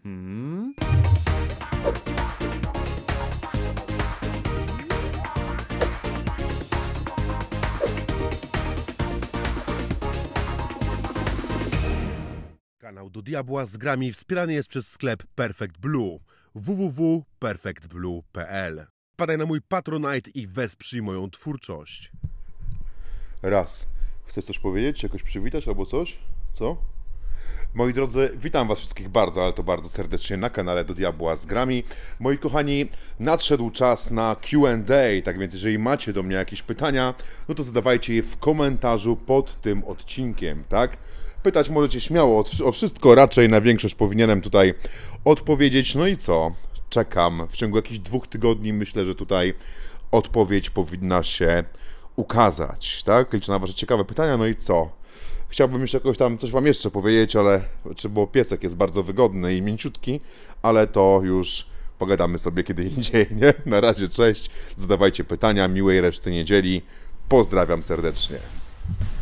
Kanał Do Diabła z grami wspierany jest przez sklep Perfect Blue www.perfectblue.pl. Wpadaj na mój Patronite i wesprzyj moją twórczość. Raz. Chcesz coś powiedzieć? Jakoś przywitać albo coś? Co? Moi drodzy, witam was wszystkich bardzo, ale to bardzo serdecznie na kanale Do Diabła z grami. Moi kochani, nadszedł czas na Q&A, tak więc jeżeli macie do mnie jakieś pytania, no to zadawajcie je w komentarzu pod tym odcinkiem, tak? Pytać możecie śmiało o wszystko, raczej na większość powinienem tutaj odpowiedzieć. No i co? Czekam. W ciągu jakichś 2 tygodni myślę, że tutaj odpowiedź powinna się ukazać, tak? Liczę na wasze ciekawe pytania. No i co? Chciałbym jeszcze jakoś tam coś wam jeszcze powiedzieć, ale bo piesek jest bardzo wygodny i mięciutki, ale to już pogadamy sobie kiedy indziej, nie? Na razie, cześć. Zadawajcie pytania, miłej reszty niedzieli. Pozdrawiam serdecznie.